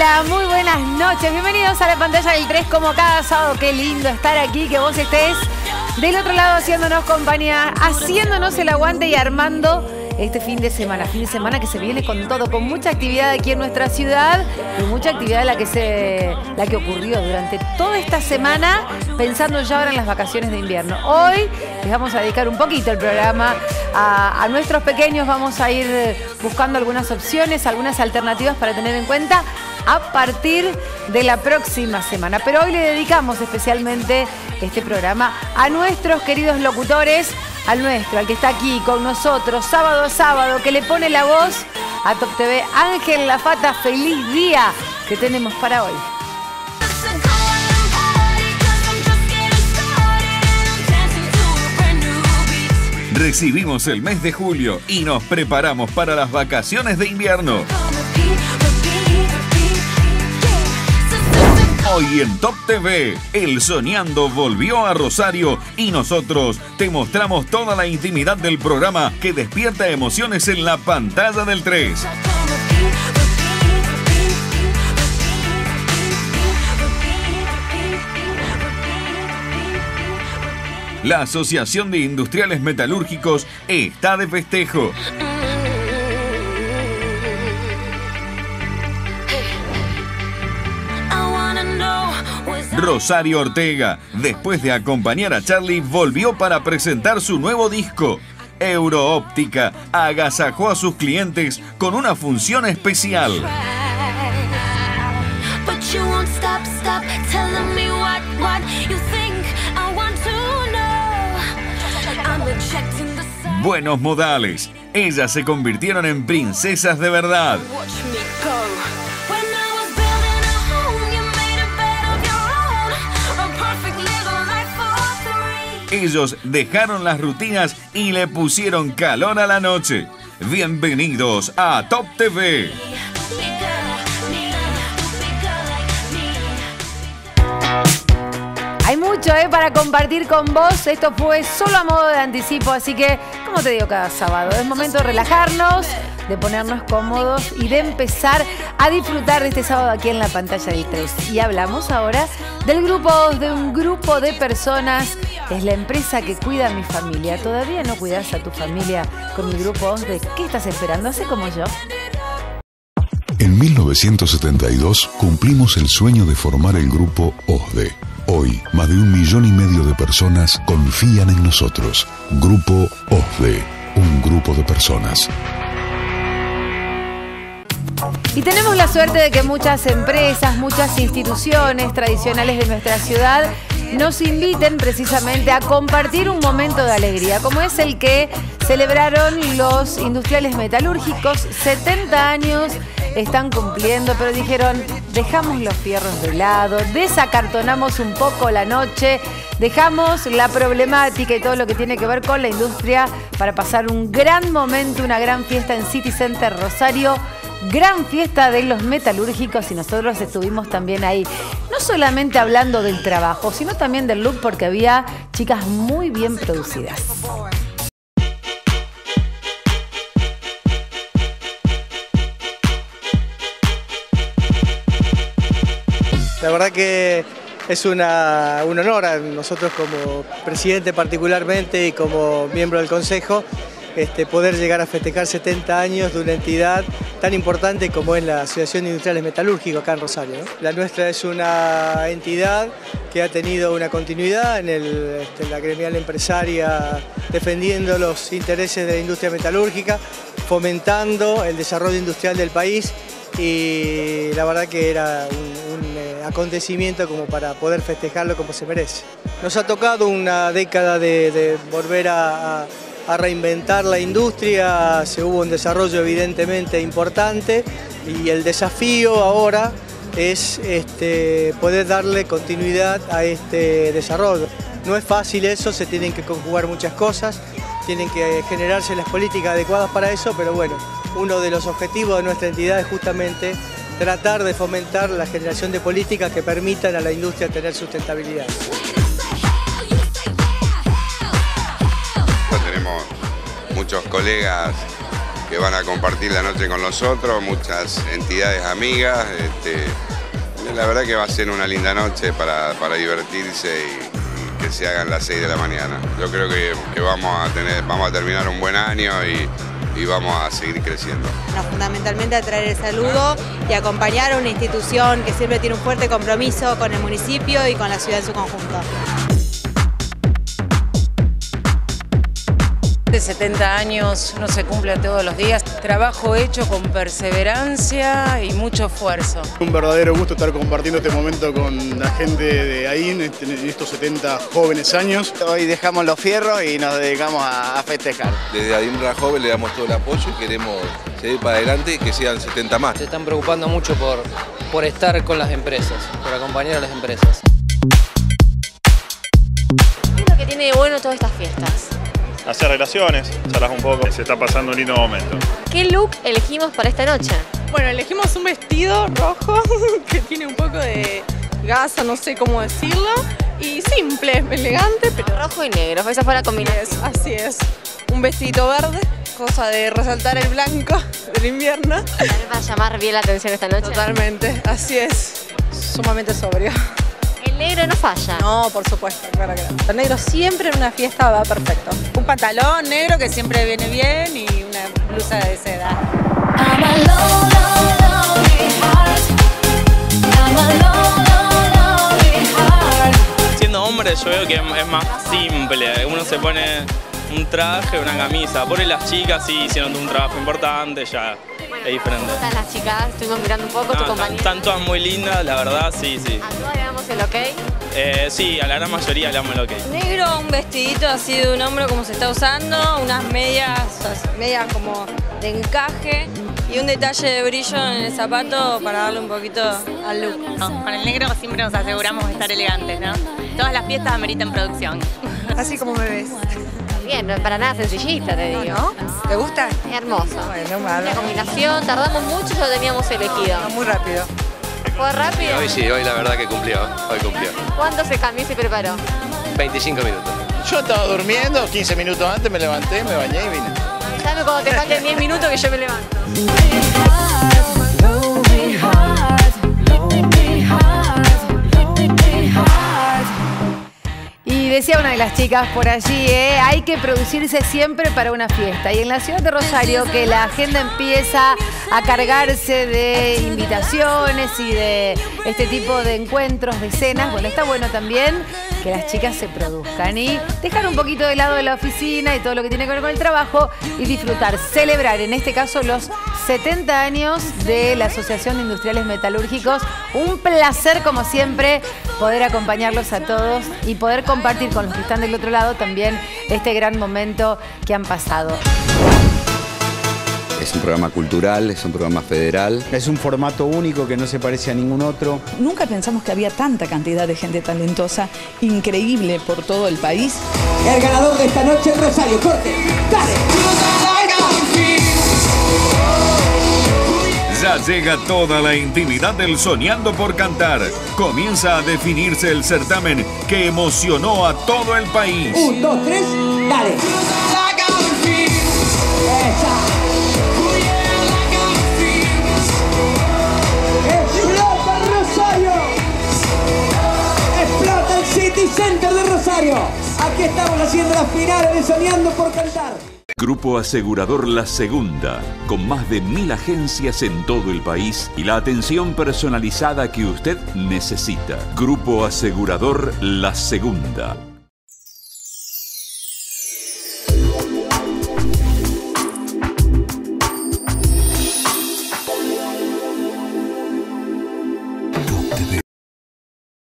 Hola, muy buenas noches. Bienvenidos a la pantalla del 3 como cada sábado. Qué lindo estar aquí, que vos estés del otro lado haciéndonos compañía, haciéndonos el aguante y armando este fin de semana que se viene con todo, con mucha actividad aquí en nuestra ciudad y mucha actividad la que ocurrió durante toda esta semana, pensando ya ahora en las vacaciones de invierno. Hoy les vamos a dedicar un poquito el programa a nuestros pequeños, vamos a ir buscando algunas opciones, algunas alternativas para tener en cuenta a partir de la próxima semana. Pero hoy le dedicamos especialmente este programa a nuestros queridos locutores, al que está aquí con nosotros sábado a sábado, que le pone la voz a Top TV, Ángel Lafata. Feliz día que tenemos para hoy. Recibimos el mes de julio y nos preparamos para las vacaciones de invierno. Hoy en Top TV, El Soñando volvió a Rosario y nosotros te mostramos toda la intimidad del programa que despierta emociones en la pantalla del 3. La Asociación de Industriales Metalúrgicos está de festejo. Rosario Ortega, después de acompañar a Charlie, volvió para presentar su nuevo disco. Euroóptica agasajó a sus clientes con una función especial. Buenos modales. Ellas se convirtieron en princesas de verdad. Ellos dejaron las rutinas y le pusieron calor a la noche. Bienvenidos a Top TV. Hay mucho para compartir con vos. Esto fue solo a modo de anticipo, así que, como te digo cada sábado, es momento de relajarnos, de ponernos cómodos y de empezar a disfrutar de este sábado aquí en la pantalla del 3. Y hablamos ahora de un grupo de personas. Es la empresa que cuida a mi familia. ¿Todavía no cuidas a tu familia con el grupo OSDE? ¿Qué estás esperando? Hace como yo. En 1972 cumplimos el sueño de formar el grupo OSDE. Hoy, más de 1,5 millones de personas confían en nosotros. Grupo OSDE, un grupo de personas. Y tenemos la suerte de que muchas empresas, muchas instituciones tradicionales de nuestra ciudad nos inviten precisamente a compartir un momento de alegría, como es el que celebraron los industriales metalúrgicos. 70 años están cumpliendo, pero dijeron, dejamos los fierros de lado, desacartonamos un poco la noche, dejamos la problemática y todo lo que tiene que ver con la industria para pasar un gran momento, una gran fiesta en City Center Rosario. Gran fiesta de los metalúrgicos y nosotros estuvimos también ahí. No solamente hablando del trabajo, sino también del look, porque había chicas muy bien producidas. La verdad que es un honor a nosotros como presidente particularmente y como miembro del Consejo poder llegar a festejar 70 años de una entidad tan importante como es la Asociación de Industriales Metalúrgicos acá en Rosario, ¿no? La nuestra es una entidad que ha tenido una continuidad en la gremial empresaria, defendiendo los intereses de la industria metalúrgica, fomentando el desarrollo industrial del país, y la verdad que era un acontecimiento como para poder festejarlo como se merece. Nos ha tocado una década de volver a reinventar la industria. Hubo un desarrollo evidentemente importante y el desafío ahora es poder darle continuidad a este desarrollo. No es fácil eso, se tienen que conjugar muchas cosas, tienen que generarse las políticas adecuadas para eso, pero bueno, uno de los objetivos de nuestra entidad es justamente tratar de fomentar la generación de políticas que permitan a la industria tener sustentabilidad. Tenemos muchos colegas que van a compartir la noche con nosotros, muchas entidades amigas. La verdad que va a ser una linda noche para divertirse y que se hagan las 6 de la mañana. Yo creo que vamos a terminar un buen año y vamos a seguir creciendo. Fundamentalmente a traer el saludo y acompañar a una institución que siempre tiene un fuerte compromiso con el municipio y con la ciudad en su conjunto. De 70 años no se cumple todos los días. Trabajo hecho con perseverancia y mucho esfuerzo. Un verdadero gusto estar compartiendo este momento con la gente de AIN en estos 70 jóvenes años. Hoy dejamos los fierros y nos dedicamos a festejar. Desde AIN Joven le damos todo el apoyo y queremos seguir para adelante y que sean 70 más. Se están preocupando mucho por estar con las empresas, por acompañar a las empresas. ¿Qué es lo que tiene de bueno todas estas fiestas? Hacer relaciones, charlas un poco, se está pasando un lindo momento. ¿Qué look elegimos para esta noche? Bueno, elegimos un vestido rojo que tiene un poco de gasa, no sé cómo decirlo, y simple, elegante, pero... Rojo y negro, esa fue la combinación. Así es, un vestidito verde, cosa de resaltar el blanco del invierno. También para llamar bien la atención esta noche. Totalmente, así es, sumamente sobrio. ¿El negro no falla? No, por supuesto, claro que no. El negro siempre en una fiesta va perfecto. Un pantalón negro que siempre viene bien y una blusa de seda. Siendo hombre yo veo que es más simple, uno se pone un traje, una camisa, por las chicas sí hicieron un trabajo importante, ya es diferente. ¿Cómo están las chicas? Estuvimos mirando un poco tu compañía. Están todas muy lindas, la verdad, sí. ¿A todas le damos el ok? Sí, a la gran mayoría le damos el ok. Negro, un vestidito así de un hombro como se está usando, unas medias como de encaje y un detalle de brillo en el zapato para darle un poquito al look. Con el negro siempre nos aseguramos de estar elegantes, ¿no? Todas las fiestas ameritan producción. Así como me ves. Bien, no es para nada sencillita, te digo. ¿No? ¿Te gusta? Es hermoso. Bueno, malo. La combinación, tardamos mucho y lo teníamos elegido. No, muy rápido. ¿Fue rápido? Hoy sí, hoy la verdad que cumplió, hoy cumplió. ¿Cuánto se cambió y se preparó? 25 minutos. Yo estaba durmiendo, 15 minutos antes me levanté, me bañé y vine. Avísame cuando te falten 10 minutos que yo me levanto. Y decía una de las chicas por allí, hay que producirse siempre para una fiesta. Y en la ciudad de Rosario, que la agenda empieza a cargarse de invitaciones y de este tipo de encuentros, de cenas, bueno, está bueno también que las chicas se produzcan y dejar un poquito de lado de la oficina y todo lo que tiene que ver con el trabajo y disfrutar, celebrar, en este caso, los 70 años de la Asociación de Industriales Metalúrgicos. Un placer, como siempre, poder acompañarlos a todos y poder compartir con los que están del otro lado también este gran momento que han pasado. Es un programa cultural, es un programa federal. Es un formato único que no se parece a ningún otro. Nunca pensamos que había tanta cantidad de gente talentosa, increíble por todo el país. El ganador de esta noche es Rosario. ¡Corte! ¡Dale! Ya llega toda la intimidad del Soñando por Cantar. Comienza a definirse el certamen que emocionó a todo el país. 1, 2, 3, dale. ¡Explota Rosario! ¡Explota el City Center de Rosario! Aquí estamos haciendo las finales de Soñando por Cantar. Grupo Asegurador La Segunda, con más de 1000 agencias en todo el país y la atención personalizada que usted necesita. Grupo Asegurador La Segunda.